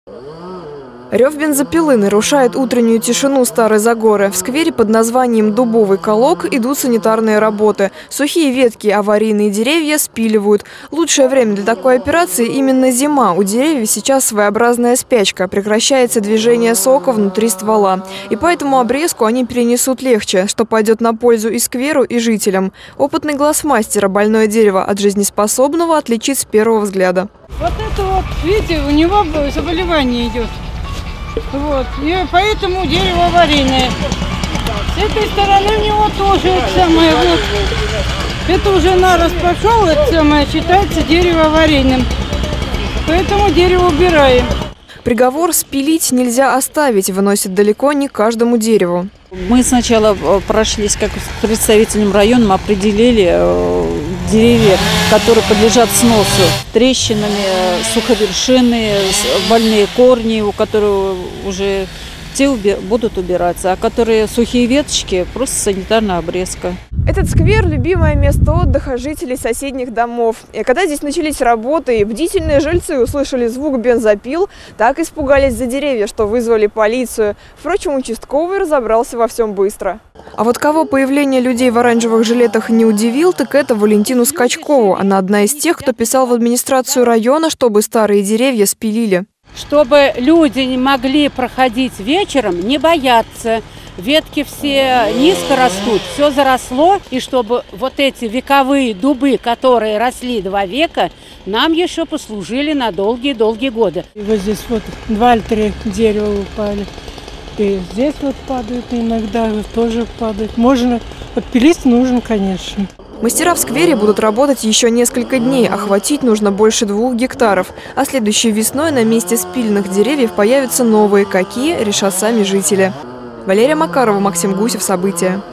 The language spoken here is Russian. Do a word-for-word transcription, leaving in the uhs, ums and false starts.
Рев бензопилы нарушает утреннюю тишину Старой Загоры. В сквере под названием «Дубовый колок» идут санитарные работы. Сухие ветки и аварийные деревья спиливают. Лучшее время для такой операции именно зима. У деревьев сейчас своеобразная спячка. Прекращается движение сока внутри ствола. И поэтому обрезку они перенесут легче, что пойдет на пользу и скверу, и жителям. Опытный глаз мастера больное дерево от жизнеспособного отличит с первого взгляда. Вот это вот, видите, у него заболевание идет. Вот, и поэтому дерево аварийное. С этой стороны у него тоже это самое вот. Это уже нарост пошел, это самое считается дерево аварийным. Поэтому дерево убираем. Приговор «спилить нельзя оставить» выносит далеко не каждому дереву. Мы сначала прошлись как с представителем района, определили деревья, которые подлежат сносу, трещинами, суховершины, больные корни, у которых уже те будут убираться, а которые сухие веточки, просто санитарная обрезка. Этот сквер – любимое место отдыха жителей соседних домов. И когда здесь начались работы, и бдительные жильцы услышали звук бензопил, так испугались за деревья, что вызвали полицию. Впрочем, участковый разобрался во всем быстро. А вот кого появление людей в оранжевых жилетах не удивил, так это Валентину Скачкову. Она одна из тех, кто писал в администрацию района, чтобы старые деревья спилили. Чтобы люди не могли проходить вечером, не бояться. Ветки все низко растут, все заросло. И чтобы вот эти вековые дубы, которые росли два века, нам еще послужили на долгие-долгие годы. И вот здесь вот два или три дерева упали. И здесь вот падают иногда, тоже падают. Можно, подпилить нужно, конечно. Мастера в сквере будут работать еще несколько дней. Охватить нужно больше двух гектаров. А следующей весной на месте спиленных деревьев появятся новые. Какие, решат сами жители. Валерия Макарова, Максим Гусев. События.